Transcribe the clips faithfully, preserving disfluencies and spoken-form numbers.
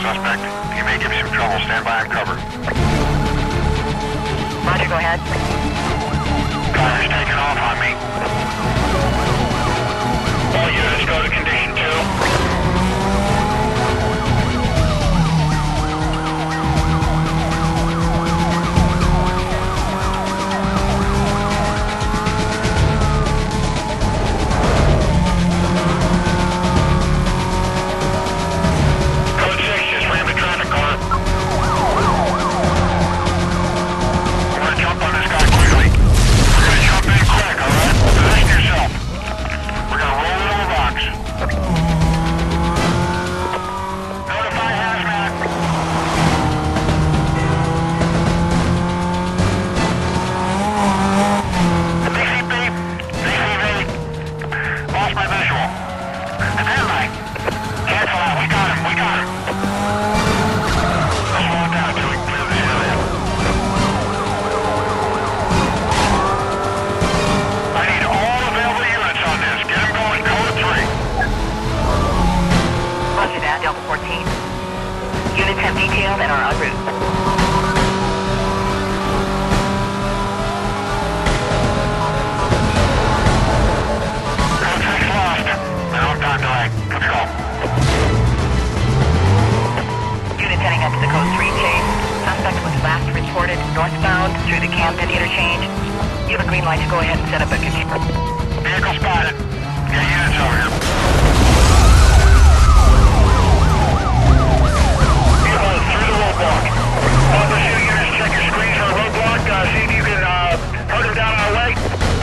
suspect. He may give you some trouble. Stand by and cover. Roger, go ahead. Car's taking off on me. All units go to condition two. Detailed and are en route. Contact's lost. Now I'm time delay. Let's go. Units heading up to the Code three chase. Suspect was last reported northbound through the Camden interchange. You have a green light to go ahead and set up a control. Vehicle spotted. Get units over here. Roadblock. All pursuit units, check your screens for a roadblock. Uh, see if you can uh, hurt him down our way.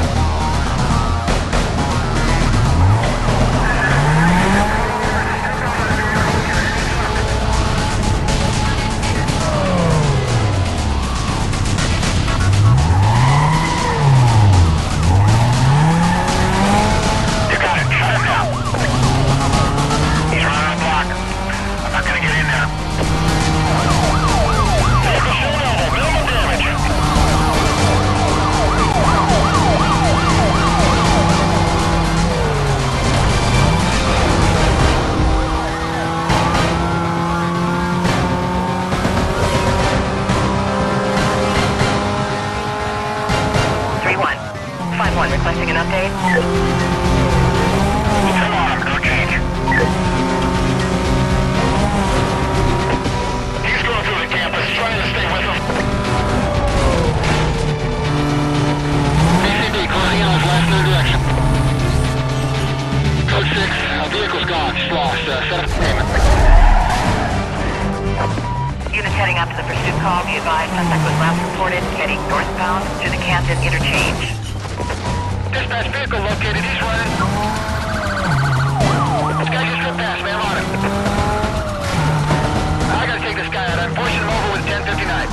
You got it. Shut him down. He's running a block. I'm not going to get in there. Requesting an update. Come on, no change. He's going through the campus, trying to stay with him. B C B closing in on his last new direction. Code six, a vehicle's gone, just lost. Uh, set up payment. Units heading up to the pursuit call. Be advised, suspect was last reported heading northbound through the Camden interchange. Dispatch vehicle located, he's running. This guy just drove past me, I'm on him. I gotta take this guy out, I'm pushing him over with ten fifty-nine.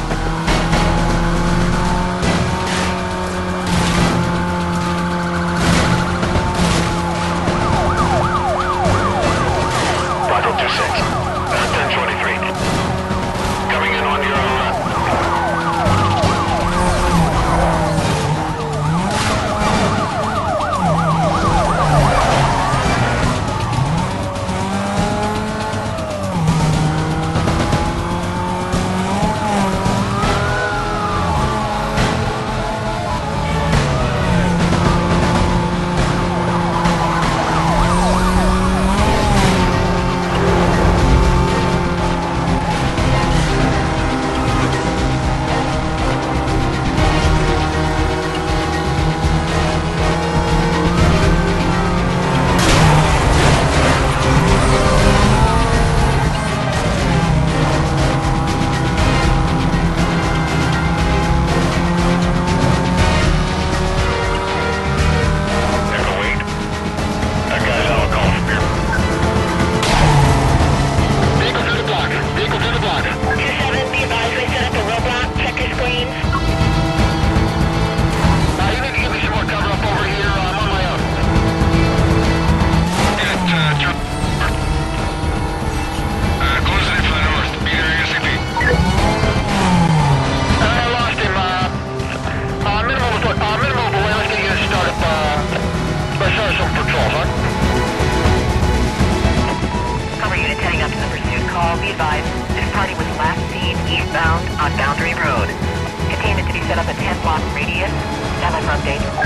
Project two six, uh, ten twenty-three. Coming in on your uh, update.